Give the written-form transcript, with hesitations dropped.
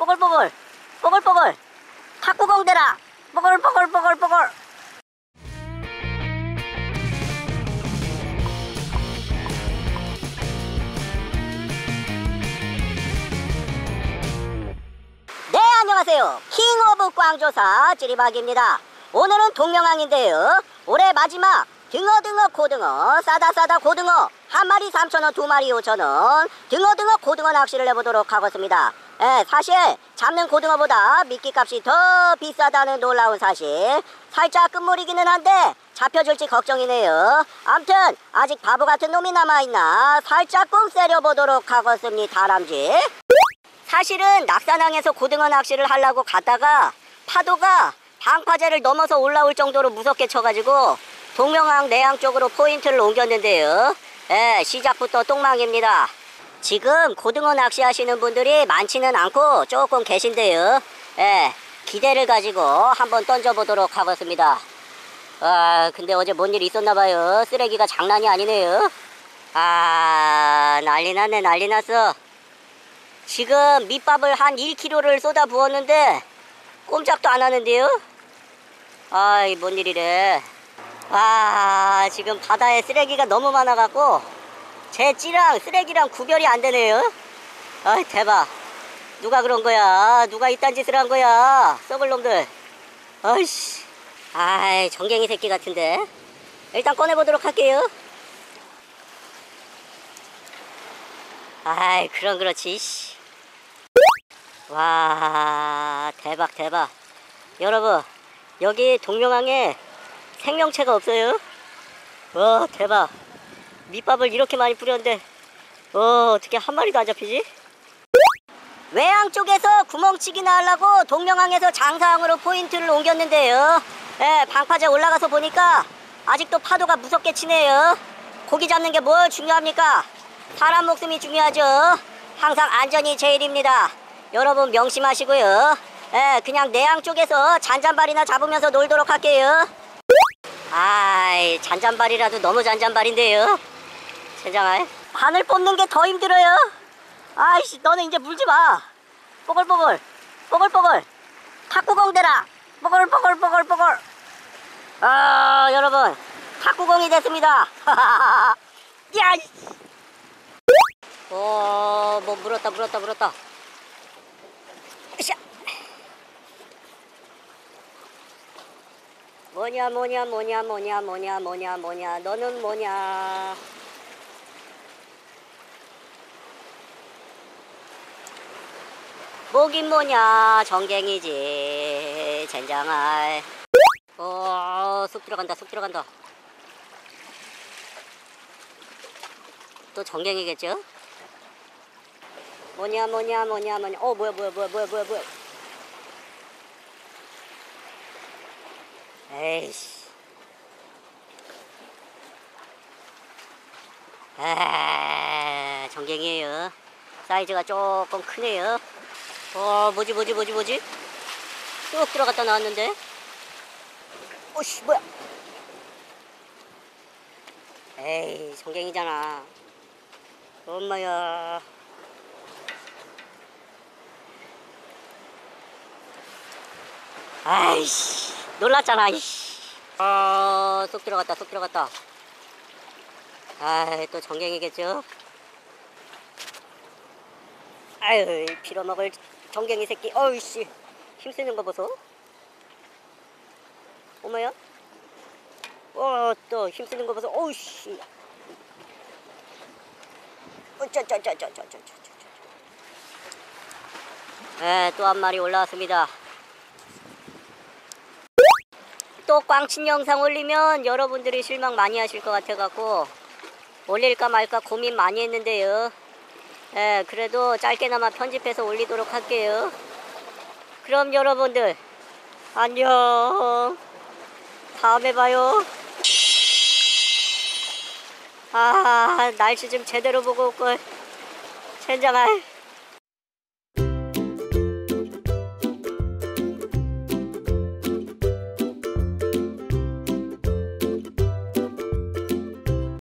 뽀글뽀글 뽀글뽀글 탁구공 대라 뽀글뽀글뽀글뽀글. 네, 안녕하세요. 킹 오브 꽝조사 찌리박입니다. 오늘은 동명항인데요, 올해 마지막 등어등어 고등어 싸다 고등어 한 마리 3,000원, 두 마리 5,000원 등어등어 고등어 낚시를 해보도록 하겠습니다. 사실 잡는 고등어보다 미끼값이 더 비싸다는 놀라운 사실, 살짝 끝물이기는 한데 잡혀줄지 걱정이네요. 암튼 아직 바보같은 놈이 남아있나 살짝 꽁 세려보도록 하겠습니다. 다람쥐. 사실은 낙산항에서 고등어 낚시를 하려고 갔다가 파도가 방파제를 넘어서 올라올 정도로 무섭게 쳐가지고 동명항 내항 쪽으로 포인트를 옮겼는데요, 시작부터 똥망입니다. 지금 고등어 낚시하시는 분들이 많지는 않고 조금 계신데요, 기대를 가지고 한번 던져보도록 하겠습니다. 근데 어제 뭔 일이 있었나봐요. 쓰레기가 장난이 아니네요. 난리났네, 난리났어. 지금 밑밥을 한 1kg를 쏟아 부었는데 꼼짝도 안 하는데요. 이 뭔 일이래. 지금 바다에 쓰레기가 너무 많아갖고 제 찌랑 쓰레기랑 구별이 안 되네요. 대박. 누가 그런 거야? 누가 이딴 짓을 한 거야? 썩을 놈들. 아이씨. 정갱이 새끼 같은데. 일단 꺼내보도록 할게요. 그럼 그렇지. 와, 대박 대박. 여러분, 여기 동명항에 생명체가 없어요. 대박. 밑밥을 이렇게 많이 뿌렸는데 어떻게 한 마리도 안 잡히지? 외항 쪽에서 구멍치기나 하려고 동명항에서 장사항으로 포인트를 옮겼는데요, 방파제 올라가서 보니까 아직도 파도가 무섭게 치네요. 고기 잡는 게 뭘 중요합니까? 사람 목숨이 중요하죠. 항상 안전이 제일입니다. 여러분 명심하시고요. 그냥 내항 쪽에서 잔잔발이나 잡으면서 놀도록 할게요. 잔잔발이라도 너무 잔잔발인데요. 젠장할. 바늘 뽑는 게 더 힘들어요. 아이씨, 너는 이제 물지 마. 뽀글뽀글 뽀글뽀글 탁구공 대라 뽀글뽀글뽀글뽀글. 여러분, 탁구공이 됐습니다. 야! 뭐 물었다. 으쌰. 뭐냐 너는 뭐냐. 뭐긴 뭐냐, 정갱이지. 젠장할. 쑥 들어간다. 또 정갱이겠죠? 뭐냐. 뭐야. 에이씨. 정갱이에요. 사이즈가 조금 크네요. 뭐지? 쑥 들어갔다 나왔는데. 오씨, 뭐야. 에이, 정갱이잖아. 엄마야. 아이씨, 놀랐잖아. 쑥 들어갔다. 또 정갱이겠죠? 빌어먹을 정갱이 새끼. 어이씨, 힘쓰는 거 보소. 어머야. 또 힘쓰는 거 보소. 어이씨. 또 한 마리 올라왔습니다. 또 꽝친 영상 올리면 여러분들이 실망 많이 하실 것 같아갖고 올릴까 말까 고민 많이 했는데요, 그래도 짧게나마 편집해서 올리도록 할게요. 그럼 여러분들 안녕. 다음에 봐요. 날씨 좀 제대로 보고 올걸. 젠장할.